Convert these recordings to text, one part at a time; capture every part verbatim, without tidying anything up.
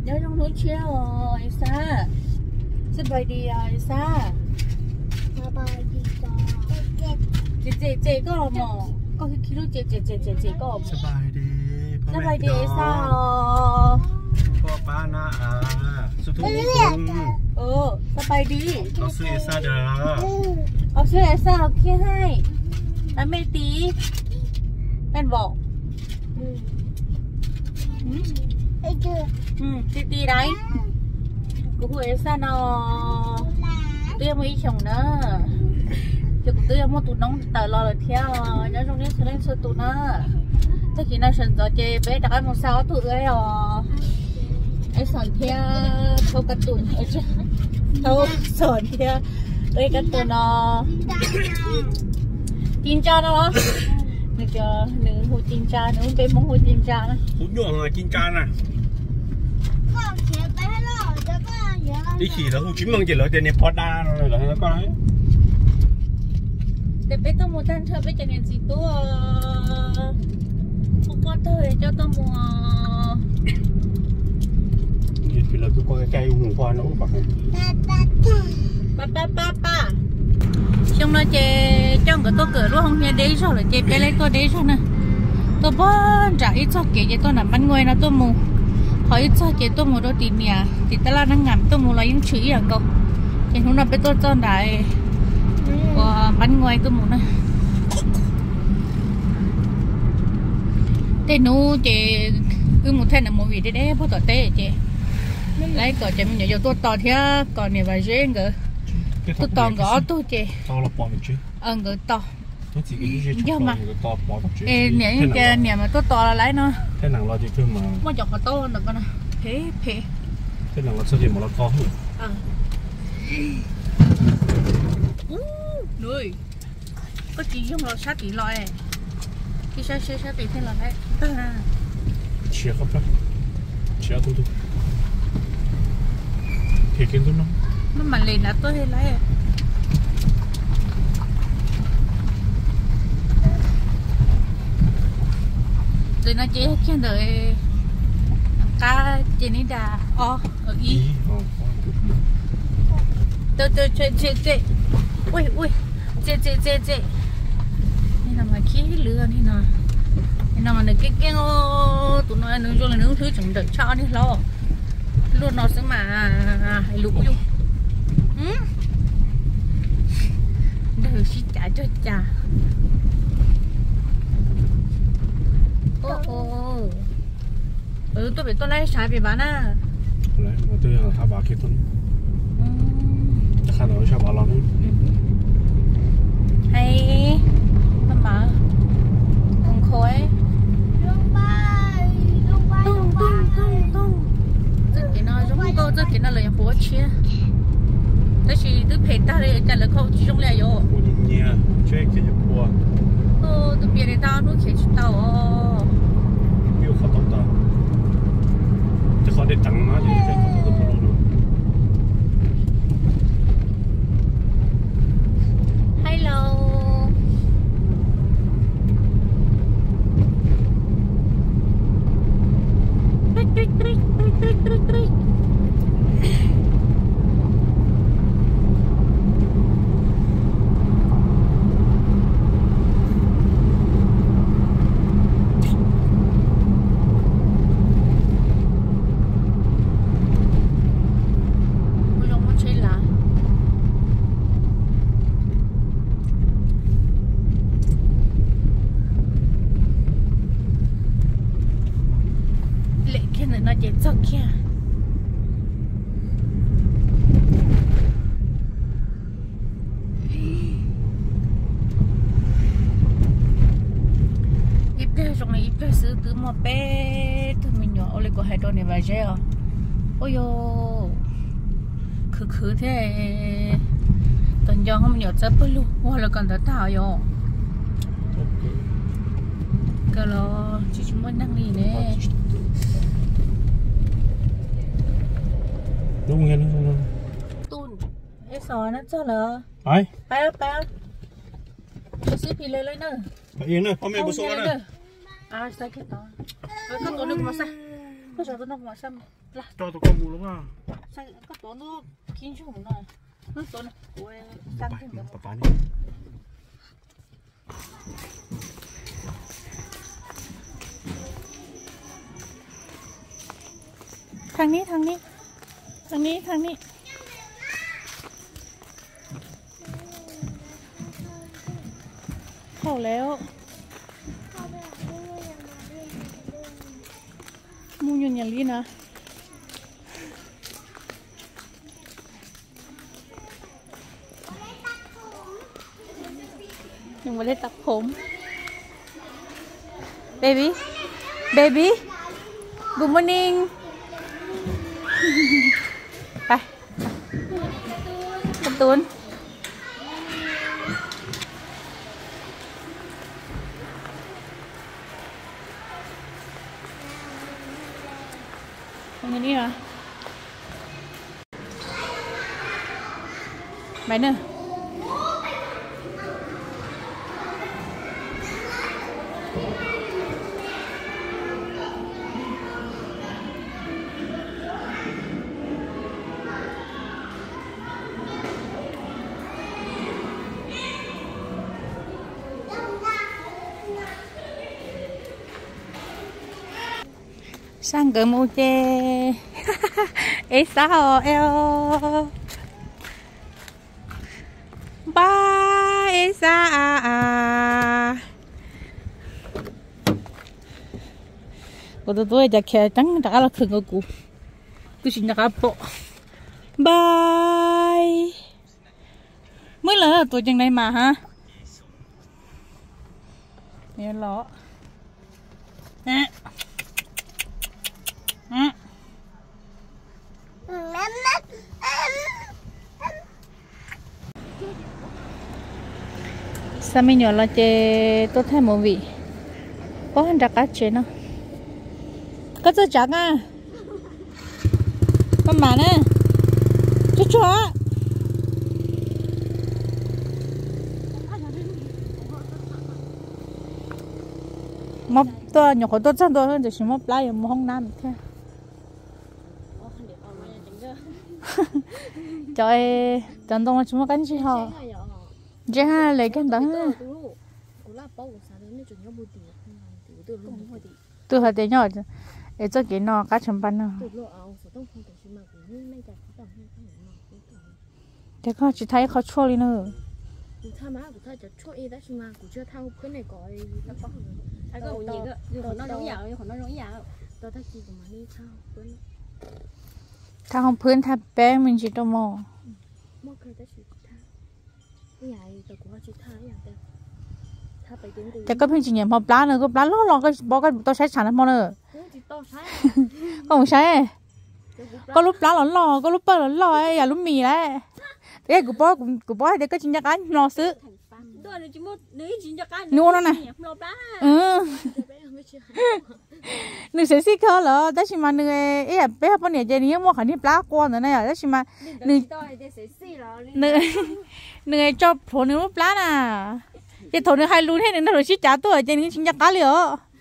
nhớ trong núi chia rồi xaสบายดีอ่ะไอ้ซ่าสบายดีจ้าเจเจเจก็หมอก็คือคิดว่าเจเจเจเจเจก็สบายดีสบายดีไอ้ซ่าพ่อป้าน้าอาสุทุกคนเออสบายดีเราซื้อไอ้ซ่าเด้อเอาซื้อไอ้ซ่าเอาแค่ให้แล้วไม่ตีแม่บอกอืมอืมตีตีđấy của cô ấy sao nó tôi mới chồng nữa chứ của tôi mua tụt nóng tờ lo là theo nhớ trong đấy sẽ lên sơ tụt nữa tất nhiên là sần gió chê bé đặt một sao tụi ấy rồi ấy sờn theo thâu cắt tụi ở chứ thâu sờn theo đây cắt tụi nó tin cha nó được chưa nữ hồ tin cha nữ bé mong hồ tin cha nữa hút nhuộm rồi tin cha này đi chỉ là hút chín măng chỉ là tiền này đa rồi là nó có đấy để bé tôi mua tan chơi với chả nên gì tôi không có thời cho tôi mua thì là cái con cây hùng hoa nó bạc ba ba ba ba xong nó chơi trong cái tôi cửa luôn không nghe đấy rồi là chơi bé lấy tôi đấy rồi nè tôi bớt trả ít cho kể cho tôi nằm ban ngoài là tôi mua hỏi ít cho kể tôi mua đôi tiền nhà thì ta là đang ngắm tôi mua là những chữ à cậu thì hôm nay bé tôi cho đại ban ngoài tôi mua nè thế nu chị cứ một thế là một vị đấy đấy bao tỏi tê chị lấy cỏ chị mình nhớ tôi to thế còn này và dễ ngờ tôi to gõ tôi chị to là bỏ được chứ ờ ngờ to do mà ê nè như kia nè mà tôi to là lấy nó thế nào lo chị cứ mà mà chọc mà to được con nè thế thế thế nào là sao gì mà nó to hơn ờ nuôi có chị dùng lò sát tỷ lòi cái sát sát sát tỷ thế là đấy chia khắp đó chia tôi tôi thì kiến tôi nó nó mà lên là tôi hay lấy rồi nó chế kia rồi cá trên này đã o ở ý tôi tôi chơi chơi chơi ui ui chơi chơi chơi chơiนี่là mà khí lừaนี่nèนี่là mà nó cái cái tụi nó nó cho là nướng thứ chẳng đợi cho đi lo luôn nó sẽ mà hay lũ vô đời chỉ trả cho cha ô ô ừ tôi bị tôi lấy trái bị bán à lấy mà tôi là thả bà kia tôi khả năng cho bà làm hay mà mà con khối tung tung tung tung rất cái nó giống câu rất cái nó là những bố chia đó chỉ tôi phải ta đây trả lời câu chỉ trong này rồi nhiều chơi cái gì qua ô tôi biết tao nuôi khỉ tao biết khó tao taoจะเขาได้ตังค์นะจะเขาต้องตัวรู้ Hello trick trick trick trick trick trick ôi yo khử khử thế tuần gió không nhớ chấp luôn hoặc là còn đã thảo yo cái lo chỉ chúng mình đang đi nè đúng nghe nó không tun cái sò nó cho là ai bao bao cái xí phi lên lên nữa yên nữa hôm nay bữa sau nữa à sao cái to rồi con có được mà sao bây giờ tôi nó mà xăm là cho tụi con mua đúng không sao có tổ nó kín chung rồi nó tổ nó ôi sang thêm nữa bà bà thằng ní thằng ní thằng ní thằng níเข้าแล้วมูยุนอย่างนี้นะยังไม่ได้ตัดผมเบบี้เบบี้ good morning ไปการ์ตูนตรงนี้เหรอไปเนอะsang cỡ mô chê ê sao eo ba ê sa à à cô tôi tôi chả khe trắng chả là khừng của cụ tôi xin chả bộ bye mới là tôi chừng này mà hả nghe lọ nè sao mình nhỏ là chơi tốt thêm một vị có hơn đặc cá chế nó có chơi chắc à con mà nè chú chó móc tôi nhỏ có tốt chân tôi hơn thì chỉ móc lại mộtห้องน้ำthế trời chân tôi chúng nó cắn gì hả chứ ha lấy cái đó tôi hơi té nhỏ để cho cái nó cá chấm pan nó thế con chỉ thấy khó chua đi nữaถ้าห้องพื้นถ้าแป้งมันจะต้องมอแต่ก็เพียงจริงๆพอปลาเนอะก็ปลาล้อลองก็บอกก็ต้องใช้ฉันนะมอเนอะก็ไม่ใช่ก็ลูกปลาหล่อหล่อก็ลูกเปิดหล่อหล่ออย่าลูกหมีแหละเอ้กูบอกกูบอกเด็กก็จริงจังกันรอซื้อนู่นนั่นน่ะเออหนึ่งเสียสิเขาเหรอแต่ชิมาหนึ่งเอ๊ะเป๊ะปนเนี่ยเจนี่ยังมั่วขันที่ปลาก้อนนั่นน่ะแต่ชิมาหนึ่งหนึ่งหนึ่งจอบโผล่หนึ่งลูกปลาน่ะจะโถหนึ่งใครรู้ให้หนึ่งน่ารู้ชิจ่าตัวเจนี่จริงจังกันเลยเหรอ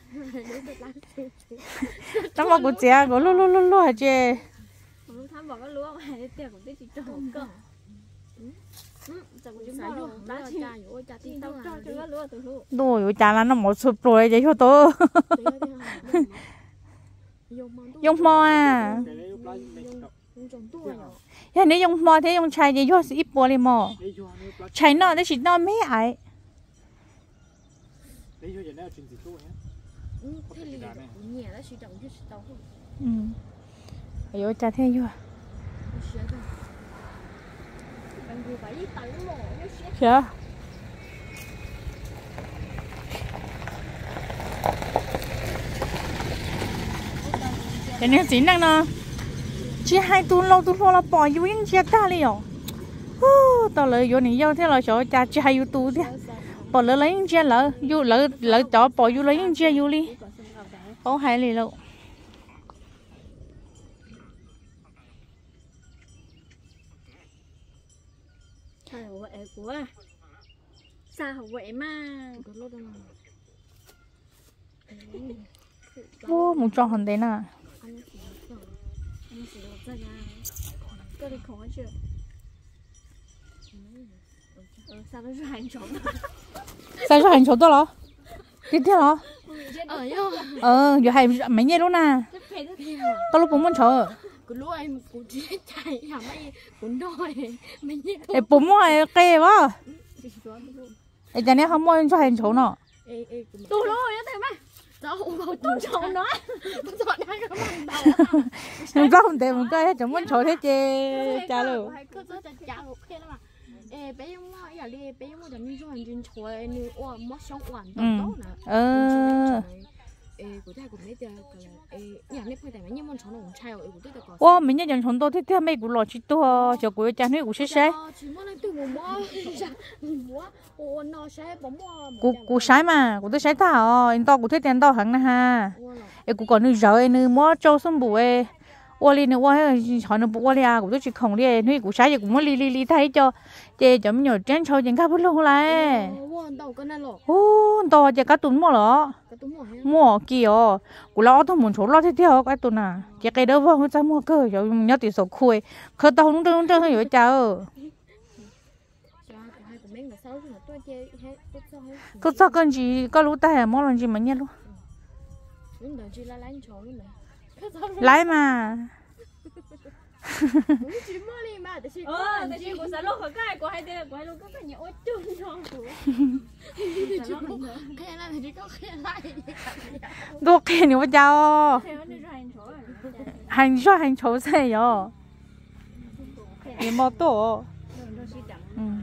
ต้องบอกกูเจ้ากูลุ้นลุ้นลุ้นลุ้นเจ้ทำบอกก็รู้ว่าไอ้เตี้ยของเตี้ยจิ๋วก็đồอยู่จานแล้วน้ำหมดสุดโปรยใจชั่วโตยงมออ่ะอย่างนี้ยงมอเท่ยงชายจะยั่วสิบปัวเลยมอชายนอได้ฉีดนอไม่ไออืมอายุจะเท่ยั่วเชื่อเดี๋ยวนี้สินั่งเนาะชี้ให้ตูนเราตูนเราปล่อยอยู่ยังเชียร์ตาเลยเหรอโอ้ตอนเลยอยู่นี่เยอะที่เราชอบจะชี้ให้อยู่ตูเดียปล่อยเลยเลยยังเชียร์เลยอยู่เลยเลยจ่อปล่อยอยู่เลยยังเชียร์อยู่เลยเขาให้เลยแล้วcủa sao vậy mà ô một trò hòn đấy nè anh chỉ được anh chỉ được ra nhà cái đi khó chưa sao nó ra hành trốn sao cho hành trốn tôi lo tiếp theo lo ở đâu ờ giờ hành mấy nhiêu lúc nè có lúc cũng muốn chờ cứ lúc em cũng chỉ chạy hả mấy cũng đòi mấy nhiêu em bụng mua hay kê quá em cho nên không mua cho hành trốn nọ tôi lo vậy thôi mà đâu không tôi chọn nó tôi chọn hai cái bằng đầu không có không tiền một cái chẳng muốn trốn hết chê cha luôn cứ cho cha một cái đó mà ê bé mua giờ đi bé mua cho mình cho hành trình chơi như ô mất sống hoàn toàn tốt nè ờ ê của thầy của mấy giờ ê nhà này phải tại mấy nhân món chọn nó chạy ê của tôi có ô mình nhớ dần chọn tôi thích theo mấy cụ lọ chỉ tôi cho cụ cha nuôi cụ sẽ sẽ chỉ món này tôi mua mua ô nó sẽ bấm mua cụ cụ sái mà cụ tôi sái thảo anh to cụ thích tiền to hẳn nè ha ê cụ còn nuôi rau ê nuôi mua trâu xung bù ê ô li nữa ô hay họ nó bù ô li à cụ tôi chỉ không đi nuôi cụ sái thì cũng muốn li li li thay cho chê cho mình nhớ tránh trâu chén cá bút luôn lại ô to chê cá tún mua lọ mua kìa cụ lo thôi muốn số lo thế theo cái tún à chê cái đâu vào sao mua cơ cho nhớ tiền số khui khơi tao không trơn trơn hiểu chào tôi sao con gì có lú tay à món lần gì mà nhớ luôn lái mà ờ tại vì của xã lô của cái của hai đứa của hai lô có cái nhiều chung nhau của cái này thì có cái này tôi khen nhiều chào hành cho hành chỗ xe yo你冇多嗯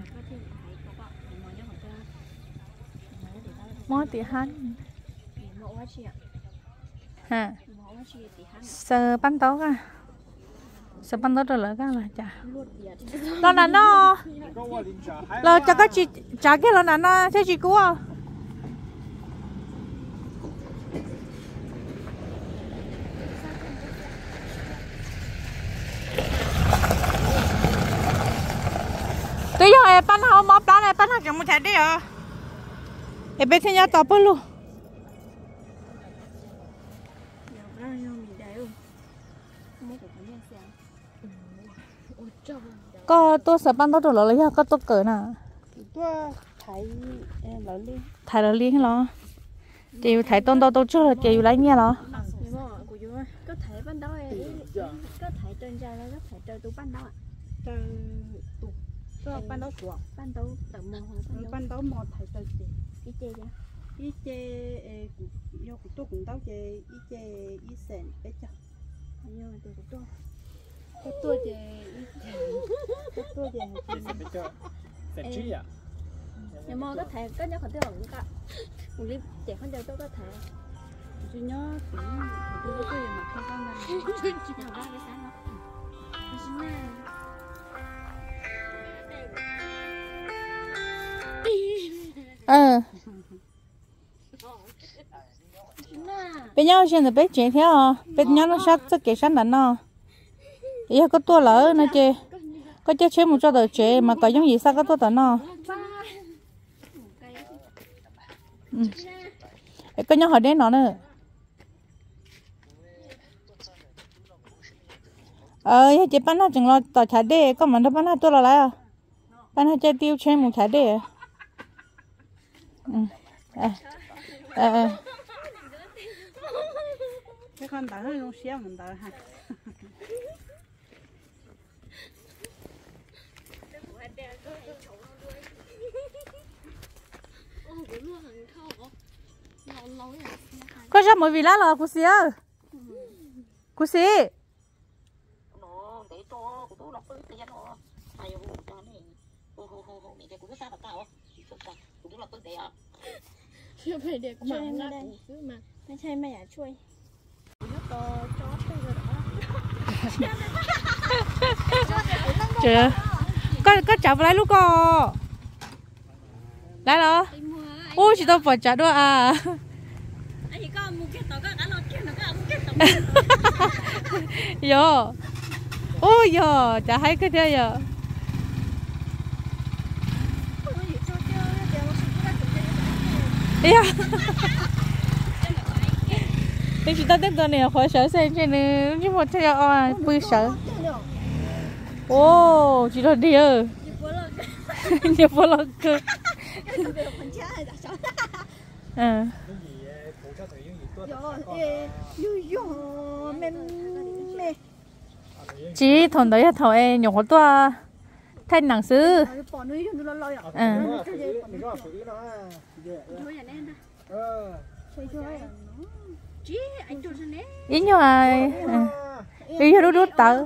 冇地hand ha sờ bắn tấu à sờ bắn tấu rồi là cái là chả lo nè nó lo cho cái chị trả cái lo nè nó thế chị cú à tôi giờ em bán hàng móp đó này bán hàng chẳng muốn chạy đi à em biết thế nhá tao bớt luôn có tôi sẽ bán tao rồi lấy có tôi cởi nè tôi thấy lỡ liên thải lỡ liên lo chị thải tôn tao tôi chưa là chị lấy nghe lo có thể bán đó có thể trên ra có thể chơi tôi bán đó ạ từ tụ có ban đầu của ban đầu tận mồ hồ ban đầu một thầy từ gì ý chê chứ ý chê do của tôi cũng tao chê ý chê ý sẹn bé cho nhưng mà tôi cũng tôi có tôi chê ý chê có tôi chê bé cho sẹn chi à nhưng mà có thể có nhớ còn tiêu cũng cả một clip trẻ con chơi tôi có thể tôi nhớ cũng tôi có tôi mà không con này chỉ nào ra cái sáng đó ờ bây giờ hiện tại bé trẻ theo bé nhớ nó sát rất kỹ sát đắn nó giờ có tua lỡ nó chơi có chơi chơi một cho đời trẻ mà có giống gì sao có tua tận nó có nhớ hỏi đến nó nữa ờ chị bán nó chừng lo tỏi thái đê có mà nó bán nó tua là lại à bán nó chơi tiêu chơi một thái đê ừ ờ ờ cái con đá nó không xéo mình đá ha có sao mới vì lá là cô xí ơi cô xí chưa phải để cho em đây màไม่ใช่แม่อยากช่วยก็จอดไปเลย trời có có chào lại lúc co lại rồi ôi chị tao phải trả đôi à anh có mua cái tàu có cả lon kia nó có mua cái tàu yo ôi yo chả hay cái thế yo yeah Thế chị ta tiếp tục này khỏi sợ xe trên này chứ một xe à bự sợ. Ô, chị đó đi ơ. Nhiều vô lăng cơ. À. Chị thằng đấy là thằng em nhỏ to thay nặng sư. À. Ý nhau à. Ý nhau đút đút tớ.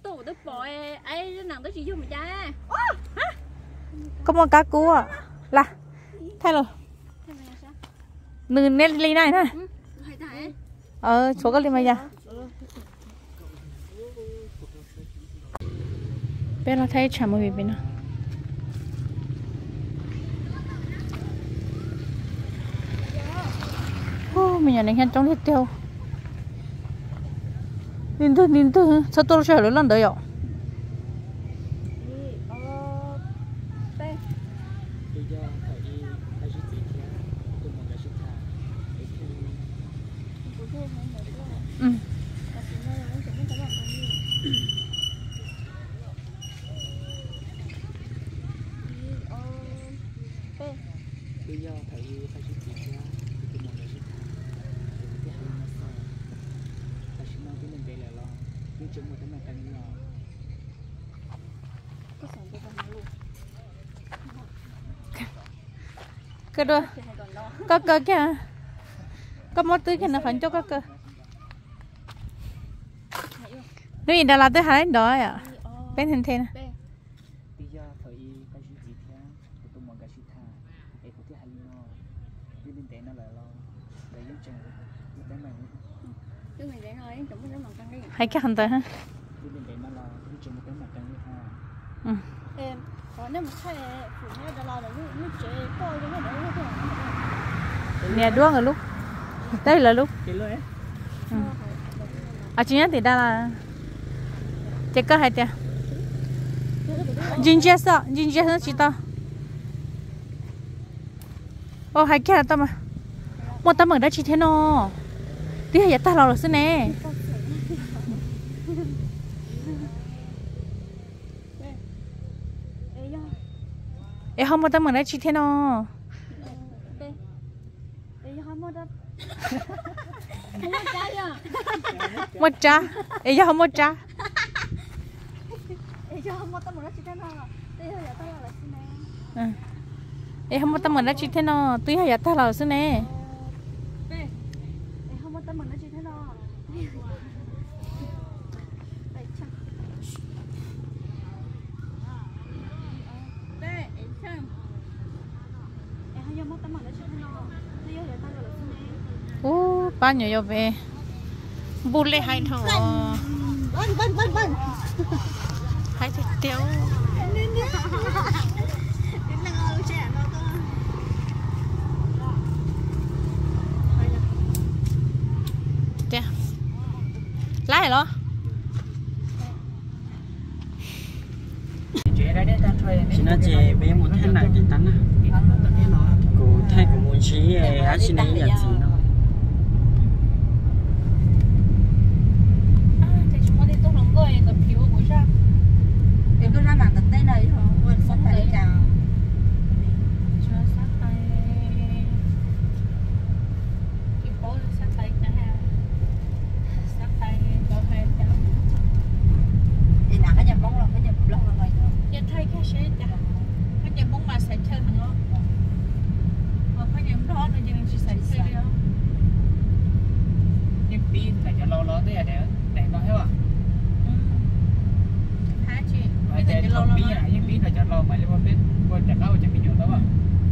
Có một cá cú à? Là thay rồi. Nương nét ly này nè. Ờ, số cái ly mày ra. Bên là thấy chả một bên nào. Ô, mình nhận đến hiện trong thiết tiêu. Nhìn tôi, nhìn tôi, sao tôi sẽ lớn lần đấy ạ? Ừ. Cái đó có cơ kìa, có món tươi kìa nó phản cho có cơ. Nếu gì Đà Lạt tới Hải đó à? Bên hình thế nè. Hay cái hành tới ha. Ừ. Nè đuông rồi lúc. Đây là lúc. Ừ. À chị nhớ thì Đà Lạt. Chắc có hai tia. Ginger sao? Ginger nó chỉ to. Ô hai kia là to mà. Một tấm ở đó chỉ thế nó. Tí hay ta lo rồi nè. Ê không một tấm ở đó chỉ thế nó. Một cha. Ê không một cha. Ê không có tâm mình đã chỉ thế nào, tuy hay ta là xưa nè. Ô, bao nhiêu về, bù lê hai thằng, hai thằng tiêu. Lái rồi chị nói chị bé muốn thay lại cái tấn á cô thay của muốn chị á chị này là gì nó thì chúng ta tôi không gọi cái phiếu của sao thì cứ ra mặt tới đây thôi quên sống tại chào cho sát tay cái bố sát tay cả ha sát tay cho hai cháu thì nãy cái nhà bóng là cái nhà bóng là vậy thôi giờ thay cái xe chả cái nhà bóng mà sẽ chơi nữa mà cái nhà đó là chỉ chỉ sẽ chơi đâu nhưng pin phải cho lo lo tới để để nó hết à hả chị bây giờ cho pin à nhưng pin phải cho lo mà lên bên bên chặt đâu chẳng bị nhiều đâu à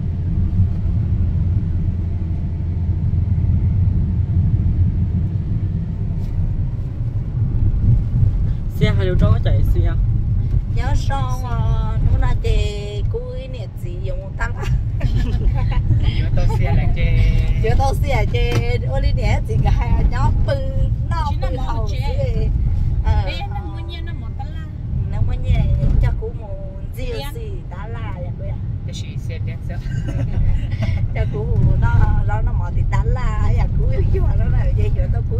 xe hai chỗ có chạy xe nhớ son nó là chị cuối nè chị dùng tăng giữa tôi xe là chị giữa tôi xe chị ô đi nè chị cả hai nhóm bự nó bự hầu chị ờ nó muốn nhiên nó một tala nó muốn nhiên cho cú một gì gì tala vậy bây giờ cái gì xe đẹp sao cho cú nó nó nó một thì tala ya cú yêu yêu nó là vậy giữa tôi cú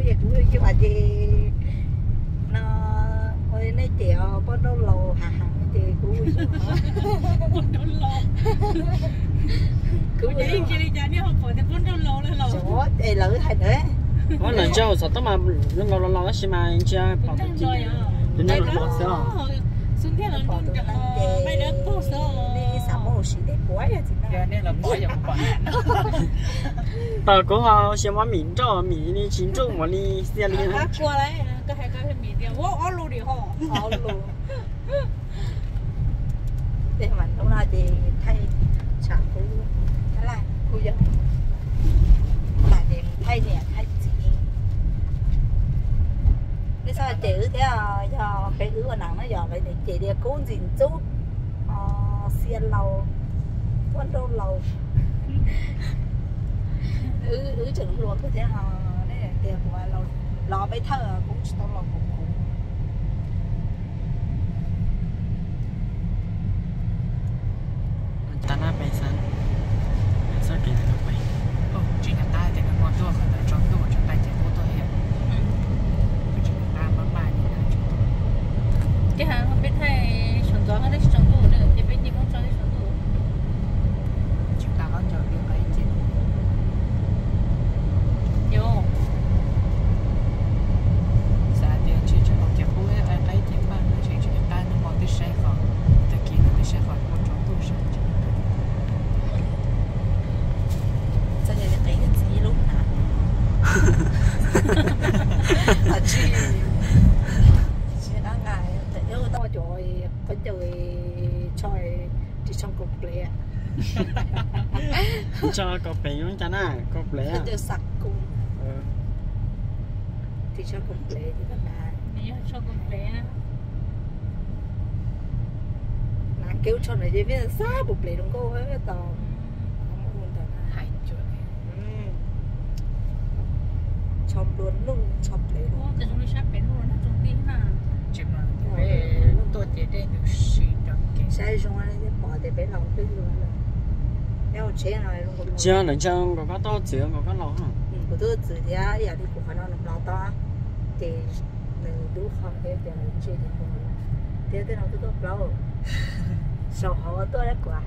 này chèo bắt đầu lầu hàng hàng thì cú bốn đô lô cứ đi chơi đi chơi đi học phổ thì bốn đô lô lên lầu chỗ để lỡ thành đấy có lần sau sao tao mà nó lo lo nó xem mà chưa bỏ cái gì thì nó lo sao xuống thế là luôn mấy đứa cô sao đi sao mà xí để quái à giờ nên là bỏ vào bỏ tao cũng họ xem mà mình cho mình đi chính trung mà đi xe đi á qua đấy cái hay cái mình đi ô ô lù đi họ họ luôn để mà lúc nào thì thay sản cú cái này cú giờ là để thay nè thay gì cái sao chữ thế à giờ cái ứ của nàng nó giờ vậy để chỉ để cố gìn chú xe lầu con đâu lầu ứ ứ chừng luôn có thể họ đấy là tiền của lầu lò bấy thơ cũng tao lò cũng cũng ta na bay san sao kì nó bay ồ chỉ là ta thì là con tôi phải là trong tôi trong tay chỉ có tôi hiểu chỉ là ta mà bài như này cái hàng không biết thay chuẩn gió nó đấy chuẩn tôi nữa thì bên đi không cho cái chuẩn tôi chúng ta có chờ điều ấy chứ vô xã thì chỉ cho một cái khu ấy ấy ấy thì bạn chỉ chỉ ta nó bỏ cái xe khỏi tại kia nó cái xe khỏi một chỗ tôi sẽ sao giờ cái cái gì lúc hả à chị chị đang ngại tại nhớ tao trời con trời trời chỉ trong cục lẹ cho có phải không chả na có lẽ con trời sặc cùng thì cho cục lẹ thì các bạn nhớ cho con bé là kêu cho này chỉ biết là xa cục lẹ đúng không ấy tao hai chuột chom luôn luôn chom lẹ luôn ôแต่ตรงนี้ชักเป็นรู้นะตรงนี้น่ะจิบมาเว้ตัวเจ๊ได้ดูสีดำเก๋ sai xong rồi thì bỏ để bé lòng cái luôn rồi nếu chế này luôn cũng chưa lần trong có có to chứa có có lẩu hả của tôi tự thì á giờ đi của họ nó làm to thì mình đủ không để để chế thì cũng thế thế nào tôi tôi lâu sau họ tôi đã quả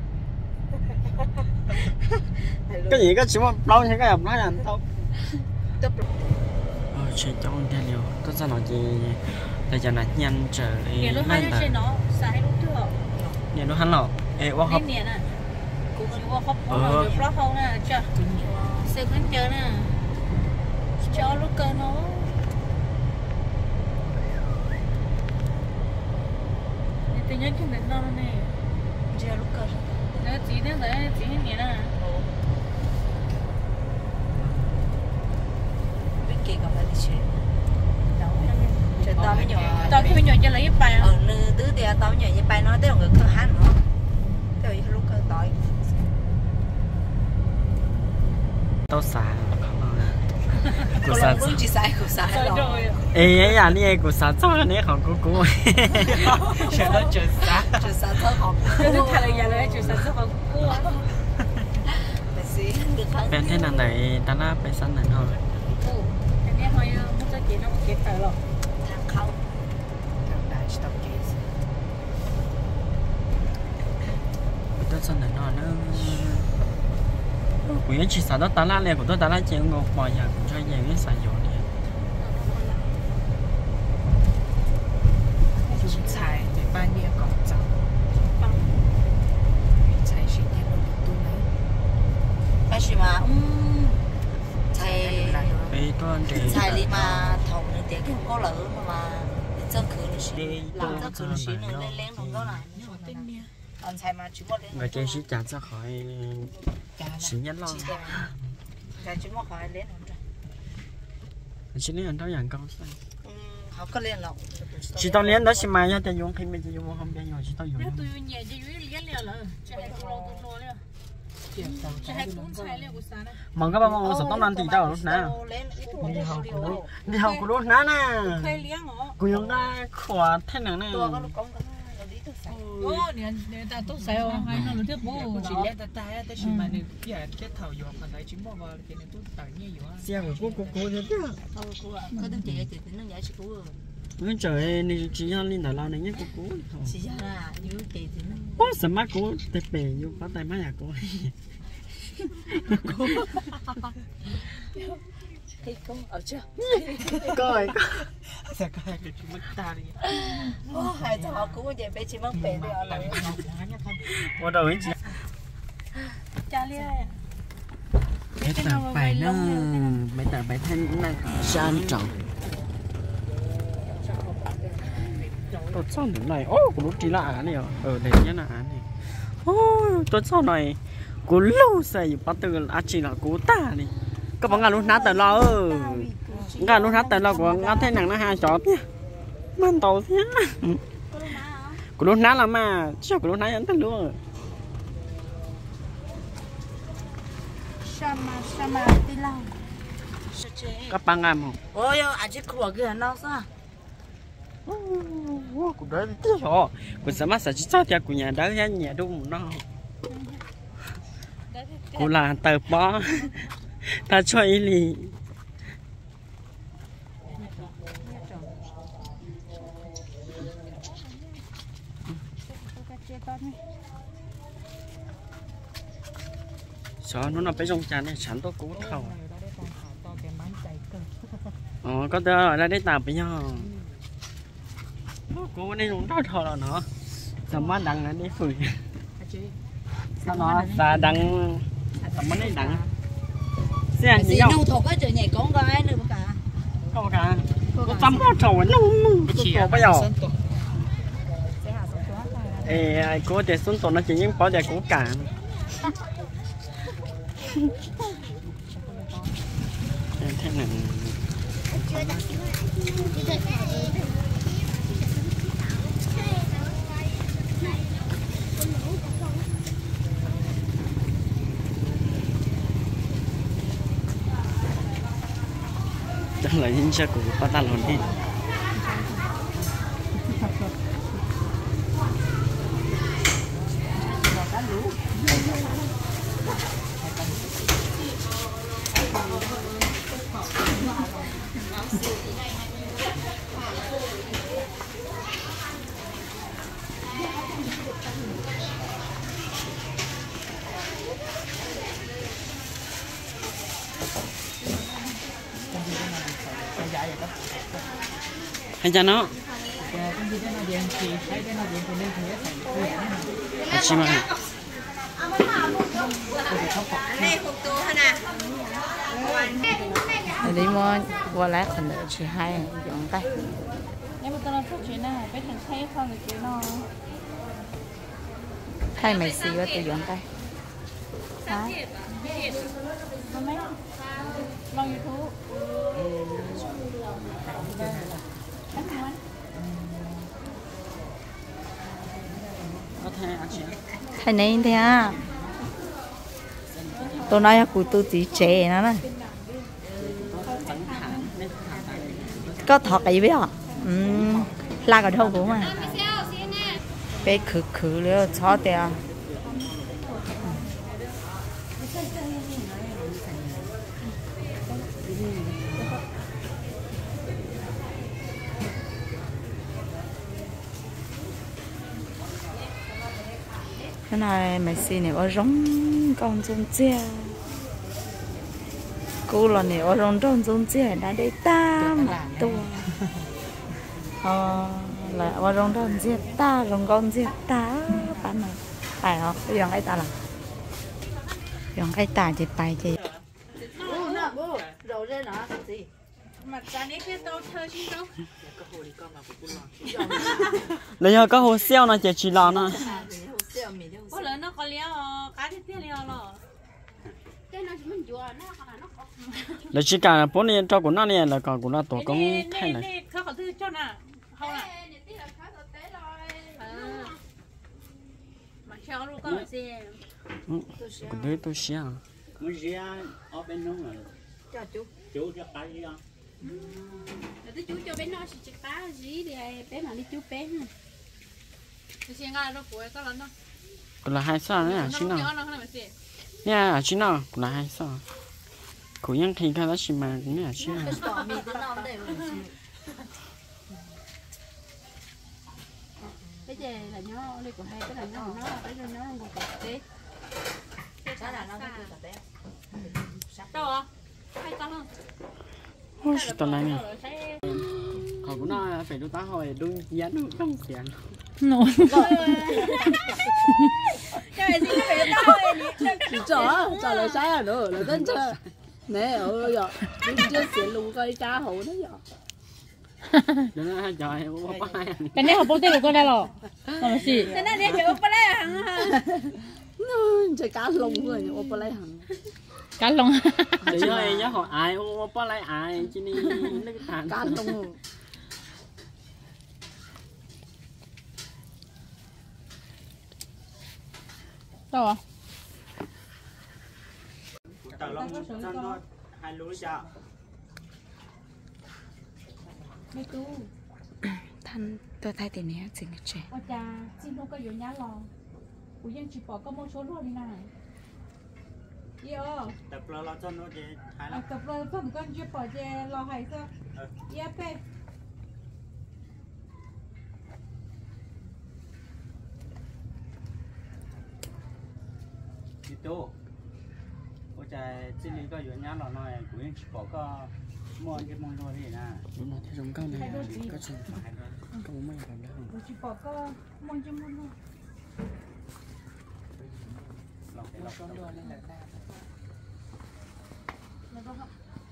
cái gì cái chỉ một lâu thì cái ẩm nói là tao ờ chơi trong theo liều tôi sao nói gì để cho nó nhanh trở Nè lúc hai trên nó sai lúc trước nè nó hắn lọ ê quá hấp nè nè cũng có hấp nó được lót không nè chưa xem đến chơi nè cho lúc cơ nó tự nhiên cái đến nó nè giờ lúc cơ nó chỉ đến đấy chỉ nè nè biết kia còn phải đi chơi tao mới nhỏ tao khi nhỏ cho lấy bài ờ nữ tứ thì tao nhỏ như bài nói tới người cơ hát nữa tới lúc cơ tối tao xả cô xả cũng chỉ xài cô xả rồi ê ấy à đi cô xả cho cái này không có cô chuyện đó chuyện xả chuyện xả thơ học cái thứ thay là giờ lấy chuyện xả thơ học cô phải xí được không bên thế nào này ta na phải sẵn này thôi cái này hơi muốn cho chị nó một cái tờ rồi không tôi sẵn này nó nó của những chị sản đó ta la này của tôi ta la chuyện ngọc bò giờ cũng cho nhiều cái sản dụng này dùng xài để ba nia còn chậm xài xịt thêm một chút nữa cái gì mà xài bây tôi để xài đi mà thầu nữa tiền không có lỡ mà cho khử nó xí làm cho khử nó xí nữa lên lên không có này còn xài mà chỉ có lên người chơi chỉ chặt ra khỏi chỉ nhất lo cái chỉ có khỏi lên không chỉ nên đó dạng câu sai họ có lên lọc chỉ tao lên đó xem mai nhá, tao dùng khi mình chỉ dùng không biết rồi chỉ tao dùng. Nếu tôi nhẹ chỉ dưới liền liền rồi, chỉ hai củ lô củ lô liền, chỉ hai củ xài liền của sáng đấy. Mong các bạn mong sắp tao ăn thì tao lúc nào? Đi học của lúc, đi học của lúc nào nè? Khai liếng hả? Cô dùng ta khỏa thế nào nè? Ô, nè, nè ta tốt xài không? Hay nó tiếp bố. Chỉ lẽ ta ta ta chỉ mà nè, giờ cái thầu dọn mà lại chỉ mua vào cái này tôi tặng như vậy. Xe của cô cô cô thế chứ? Thôi cô ạ, cứ đứng chị chị tính nó nhảy chị cô. Ôi trời này chỉ ăn lên đảo lao này nhé cô cú. Chỉ ra là như thế thì nó. Bố sợ má cô tê bể vô bắt tay má nhà cô. Thấy không ở chưa? Coi. Sẽ có hai cái chúng ta đi. Ô, hai cháu họ cũng vậy bé chỉ mong bé đi ở lại. Bắt đầu chị. Cha lia. Cái tờ bài nó, mấy tờ bài thanh cũng đang sang trọng. Tôi sao điểm này, ô, của lúc chỉ là án này, ở đây nhá là án này. Ô, tôi sao này, của lâu xây bắt từ án chỉ là của ta này. Các bạn ngàn lúc nát tờ lo ơ, ngàn lúc nát tờ lo của ngàn thế nàng nó hai chó nhá, man tàu thế. Của lúc nát là mà, chứ của lúc nát vẫn thật luôn. Sama sama đi lâu. Các bạn làm không? Ôi, anh chỉ khua cái nó sao? Của đấy chứ hả? Của sao mà sao chỉ sao thì của nhà đó nhà nhà đúng nó. Của là tờ bó, ta cho ý lì. Sao nó nó phải trong trà này sẵn tôi cú thầu. Ờ, có tớ ở đây để tạp với nhau. Cô này cũng đau thò nó. Sao má đằng này đi phủi. Sao nó ra đằng. Sao má này đằng. Xe anh gì đâu. Nông thổ có trời nhảy con gái nữa cả. Có cả. Có tắm nó trầu nó nó bây giờ. Ê, cô để xuống tổ nó chỉ những bỏ để cũng cả. Thế này. Đó là những chiếc của bà ta lồn đi. Hay cho nó. Chị mà. Đi mua qua lá thành được chị hai dọn tay. Nếu mà tao làm thuốc chuyện nào, bé thằng thấy không được chuyện nào. Thay mày xì qua tự dọn tay. Hả? Có mấy? Bao nhiêu thú? Thay nên thế à? Tôi nói cụ tôi chỉ trẻ nó này. Có thật cái gì biết hả? Ừm, la cái thâu của mà. Bé khử khử nữa, chó tè. Cái này mày xin này có giống con giống chia. Cô là này có giống con giống chia đã để ta mà tua. Ờ là có giống con chia ta giống con chia ta bán này. Phải không? Cái dòng cái ta là dòng cái ta thì bài thì. Bố nè bố, rồi đây là gì? Mặt ra đấy cái tao thơ chứ đâu. Lấy giờ có hồ sale nó chỉ chỉ là nó. Có lớn nó có léo cá thì tiếc léo rồi. Lấy chỉ cả bốn年照顾那年了，照顾那多公太了。 เขาขอซื้อเจ้าน่ะเขาน่ะมาเช่าลูกก็สิ Ừ, cái đấy tôi xia. Mới ra ở bênนู้นrồi. Cho chú. Chú cho tay đi. Để chú cho bé nó chỉ chích tá gì để bé mà đi chú bé ha. Thì xem ngay nó của có lần đó. Còn là hai sao nữa à, chứ nào? Nha, chứ nào, còn là hai sao. Cũngยัง thì cái đó chỉ mà cũng là chứ nào. chè là nhó đây của hai cái là nhó nó cái cho nó một cái tết Sao là nó cái cà té. đâu à hai con không ôi tao này nè họ cũng nói phải đôi tá hồi đôi dán đôi trong tiền nổ chở chở lại sai à nữa là tên chơi nè ơi giờ đi chơi xịn luôn coi cá hổ đó giờ cho nên hai trời bố ba cái này họ bố tên của con đây rồi làm gì Thế nên đi chịu bố lấy hằng hả? chơi cá lông rồi nhưng mà lấy hằng cá lông để cho em nhớ hỏi ai ô ba lại ai chứ đi lấy cái thằng cá lông đâu à Tao long cho nó hai lúa cho. mấy chú Thanh tôi thay tiền này xin cái trẻ. ôi cha xin không có vô nhá lò của dân chỉ bỏ có một số luôn đi này yo Tập lo lo cho nó chứ hai à lắm. tập rồi phần con chỉ bỏ chè lò hay sao yeah pe Đi tô. Ôi trời, xin lý có vô nhá lò nói của anh chỉ bỏ có mua cái món thôi đi nè. đúng rồi thì dùng câu này có chuyện câu mấy làm đấy của chỉ bỏ có một trăm một luôn Lọc cái lọc Con đùa lên là ra. là có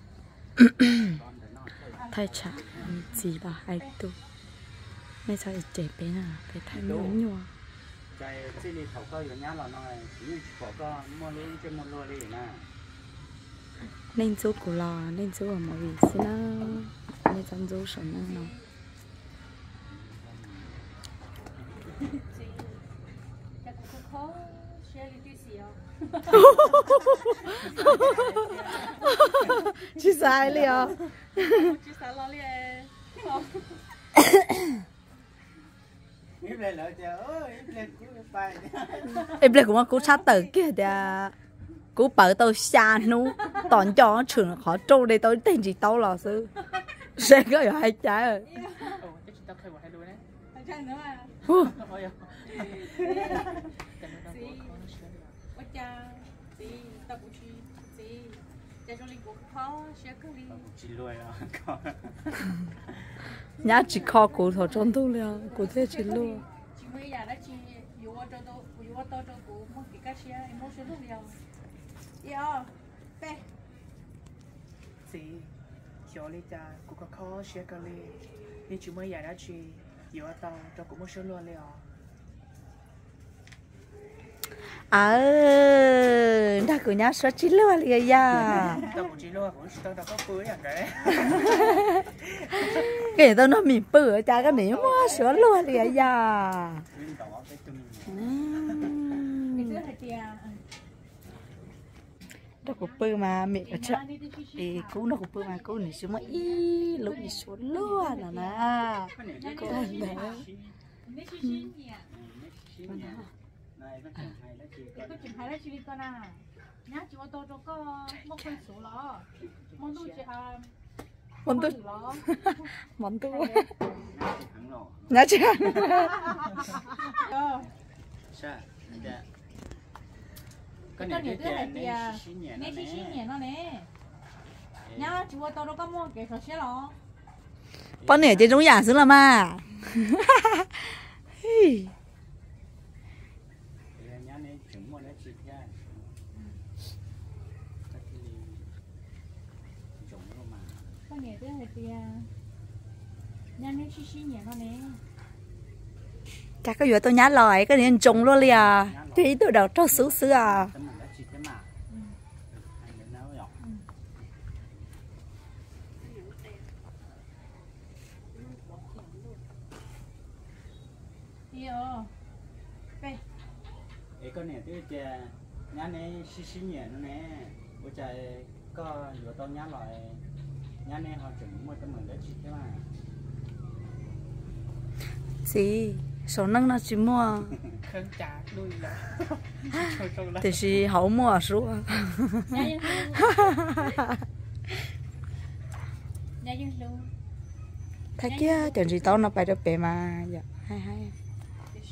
Thay trả gì bà ai tu. Mấy sao trẻ bé nào phải thay nhúa nhúa. Trời, xin lý thầu có vô nhá lò nói của anh chỉ bỏ có mua lấy cái món thôi đi nè. Nên rút của lò, nên rút ở mọi vị xin nó. Nên dám rút sống năng nó. chắc cũng khó share đi xíu Chứ sai liền. chứ sao lo liền Im lên lại trời ơi, im lên cứ bay. Em lại cũng cố sát tử kia thì cố bảo tôi xa nu toàn cho nó trường khó trâu đây tôi tên gì tao là sư sẽ có ở hai trái rồi Ồ, chắc chị tao khai bỏ hai đôi đấy. chẳng nữa à Ôi ơi. ôi cha gì tao cũng chỉ gì cha cho linh cũng khó share cái đi Chỉ lùi à. nhá chỉ kho cố thổ trong tu liền cố thế chỉ luôn chị mới giờ đó chị yêu cho tôi yêu tôi cho cô một cái cái share em muốn share luôn liền yo pe Chị, cho lấy cha, cũng có khó share cái đi. Nhưng chú mới giải đã chị, yêu tao cho cũng một số luôn liền. à đã của nhá số chỉ luôn liền ya Tao cũng chỉ luôn, cũng tao đã có bưởi à đấy. cái tao nó mỉm bự cha cái mỉm quá sửa luôn liền ya Nguyên đỏ cái tung. cái thứ hai tia đó của bự mà mẹ ở chợ thì cũng nó của bự mà cũng này xuống mà y lúc đi xuống luôn là nè cô này Này nó chẳng hay là chỉ có chuyện hay là chị con à nhá chị ô tô cho có một con số lo món tu chị à món tu lo món tu thắng rồi. nhá chị Sao? Dạ. cái này thứ hai tia nghe chị xí nhẹ nó nè nhá chị ô tô cho có một cái số xe lo con này trên trong nhà xứ là mà Nhá nên chúng một cái chip ra. Chúng nó mà. cái này thứ hai tia nhá nghe chị xí nhẹ nó nè chắc cái vừa tôi nhá lời cái này trùng luôn liền thì tôi đầu cho xứ xứ à Tấm cái chip cái mà. Hay để nấu rồi. yo pe Ê con này tôi chè nhá này xí xí nhẹ nó nè. Ôi trời có vừa tao nhá lại nhá này họ chuẩn một tấm cái chip cái mà. gì số năng nó chỉ mua Khăn trả đôi là. Thôi không là. thì chỉ hậu mua số nhá dân nhá dân luôn thấy kia chẳng gì tao nó phải được bể mà dạ hay hay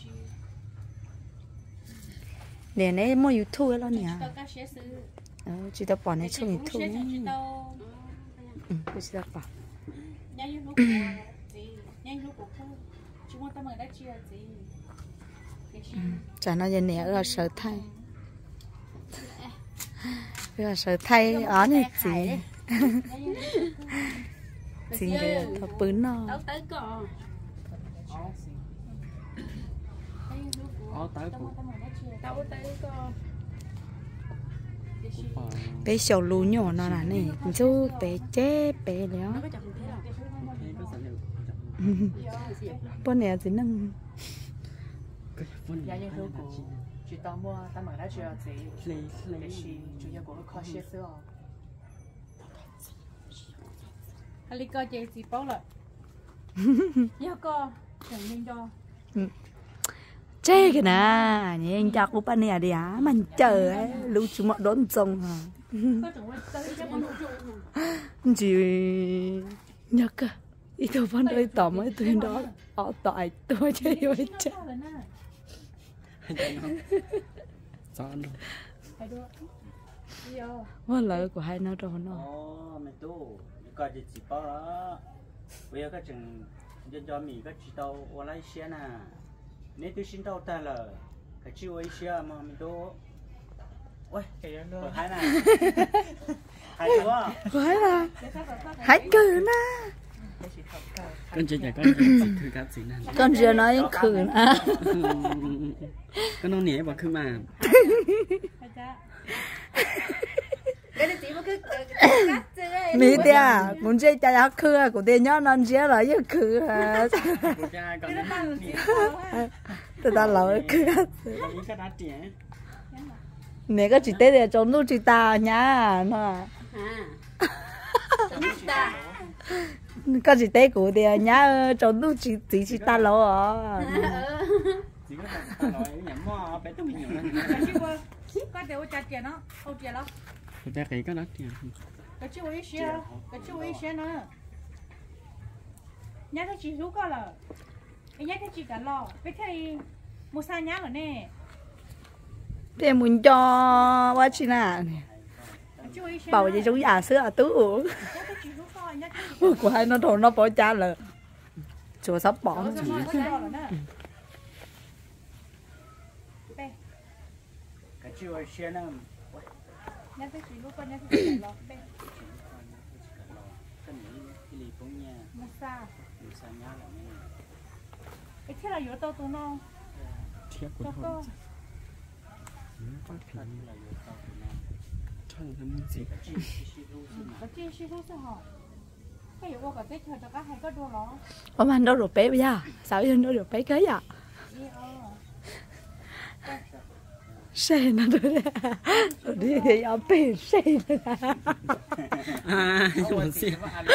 nè nè mua YouTube đó nè tao cá xé sư ờ chị tao bỏ này trong YouTube chị nhé tao ừ chị tao bỏ nhanh như lúc gì nhanh lúc của cô chúng ta mới đã chia gì chả nói gì nè ở sở thay ở sở thay ở này gì gì để thọ bướn nó tao tới cò Ó tới cô. tao tới cò bé sầu lú nhỏ nó là này chú bé chế bé léo bữa này chỉ nâng nhà nhân hữu của chỉ tao mua tao mở ra chưa gì để chỉ chủ yếu của kho xe sữa Ali coi chị chị bao rồi nhớ co chẳng nên cho chế cái nè nhé anh cha của bạn này đi á mình chờ ấy lúc chúng mọi đón chồng hả chị nhớ cơ ít thôi vẫn đôi tỏ mấy tuyến đó họ tại tôi chơi với cha Sao đâu. quá lợi của hai nó rồi nó Ồ, mày tu, mày coi chị chỉ bao đó. Bây giờ các chừng cho cho mình các chị tàu ở lại xe nè. Nếu tôi xin tàu ta là cái chiêu ấy xe mà mình tu. Ôi, cái đó nó hai nè. Hai quá. quá là hãy cử na Con chơi nhà con chơiคือการสินั่น con chưa nói cử na con nó nhẹ vào khứ mà mi tia muốn chơi cha khứ của tia nhớ non chơi là yêu khứ à tụi ta lỡ khứ nè có chị tết để trốn luôn chị ta nhá nó có chị tết của tia nhá trốn luôn chị chị chị ta lỡ à chỉ có ta nói nhắm mò bé tụi mình nhiều lắm có điều chặt tiền nó không tiền lắm tụi ta cái đó tiền cái chiêu ấy xe cái chiêu ấy xe nữa nhá cái chị rú coi là nhá cái chị cả lò cái thầy mua xa nhá ở nè thì muốn cho quá chị nè bảo gì chúng già sữa tú của hai nó thằng nó bỏ cha là chùa sắp bỏ Cái chiêu ấy xe nè. nhá cái chị rú coi nhá cái chị cả lò Cái này cái lì cũng nha. mua xa Mua xa nhá là nè. cái thế là yếu tố tụ nó thiết của thôi phát Là phiền là vừa tao của nó. thôi làm gì Cái chiêu xí rú xí mà. cái chi xí rú sao họ cái yếu cái tết thời cho các hay có đua nó ông anh đâu được bé bây giờ sao yên đâu được bé cái à xe nó được đi thì ở bên xe à không gì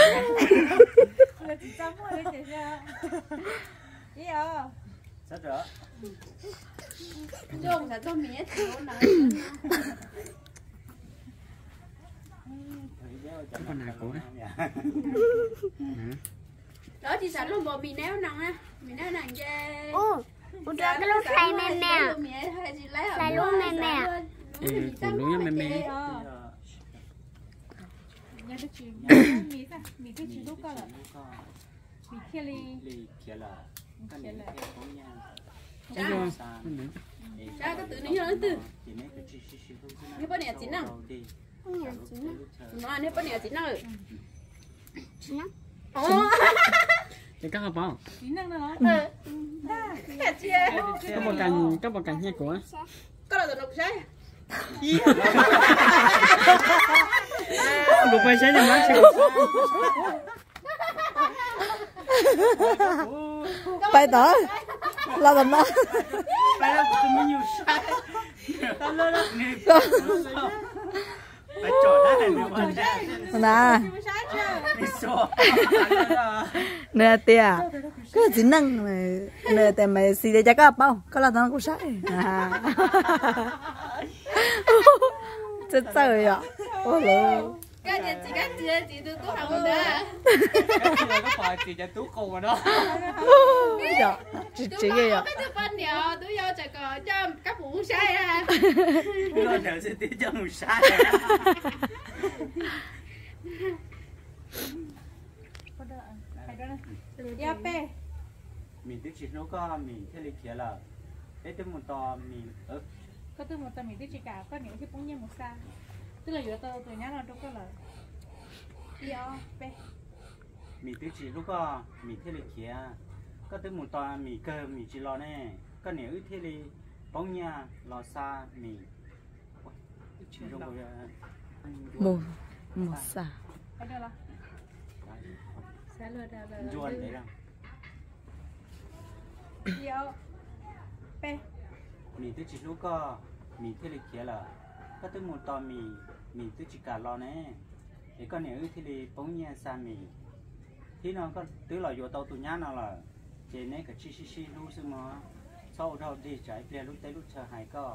là chỉ sao mua đấy chị ra ý à Sao rồi? dùng cả cho mía thiếu nói cái con nào của đó thì sẵn luôn bộ mì néo nặng á mì néo nặng chơi ô một đứa cái lúc thay mẹ mẹ thay lúc mẹ mẹ ừ của lúa mẹ mẹ nhà cái chị mì sao mì cái chị lúc coi là mì kia li Lì kia là cái này kia cũng nha. cha cha có tự nhiên nó tự Chỉ mấy cái chi xí xí rú xí như bao nhiêu chín nào nó như bao nhiêu chín nào cái các bạn tí năng nó các bạn cần các bạn cần nghe của có là tụi nó sai lục bay sáng nhà má sẽ bay tới là làm nó Phải là tụi mình nhiều sai. Tao lơ lơ. Phải trỏ ra này mà ra. nè Đi xô. nè tia cái gì năng này nèแต่mày xì để cho các bao có là nó cũng sai à chết trời ạ ôi lỡ cái chị chị cái chị chị tôi tôi không được. Cái gì có phải chị cho tú cùng mà đó. Dạ, chị chị gì ạ? Cái thứ phân nhiều, tôi vô chạy cờ cho các phụ sai à. Lo chờ sẽ tí cho một sai. Dạ pe. Mình tức chỉ nó có mình thế lịch kia là cái thứ một to mình ớ có từ một tầm mình chỉ cả có những cái bóng nhiên một xa tức là giữa tờ từ nhá là đâu có là yo pe mình tức chỉ lúc có mình thế lịch kia có thứ một to mình cơ mình chỉ lo nè có nếu thế lịch bóng nha lo xa mình Một một xả. ở đây là sẽ lừa đảo là Juan đấy đâu yo pe mình tức chỉ lúc có mình thế lịch kia là có thứ một to mình mình tức chỉ cả lo nè để có nếu thế lịch bóng nha xa mình thì nó có tức là vô tàu tụi nhá nào là trên này cái chi chi chi lúc xưa mà sau đó đi chạy bia lúc tới lúc chờ hai có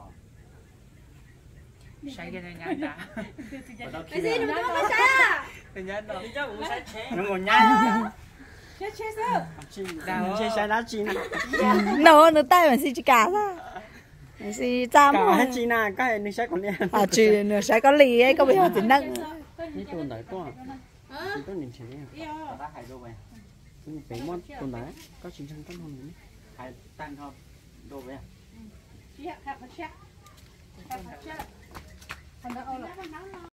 sai cái này nhá đã Cái gì nó không có sai à? cái nhá đó Nó ngồi nhá. chết chết sao Đào chơi sai đá chi nè. Nó nó tay mà chị cả ra. Chị chăm. Cả chi nè, cái này sai còn đi. À chị nó sẽ có lì ấy, có bây giờ thì nâng. Ní tuần đấy quá. Chúng tôi nhìn thấy à. ta hai đô về Chúng phải món tuần đấy. Có chín trăm tấm không nhỉ? hai tan không đô về chị hạt hạt nó chắc hạt nó chắc thành ra ô là